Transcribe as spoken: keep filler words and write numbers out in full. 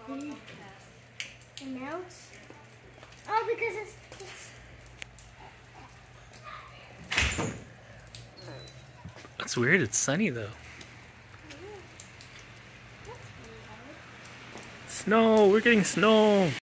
It melts. Oh, because it's, it's... That's weird. It's sunny though. Snow. We're getting snow.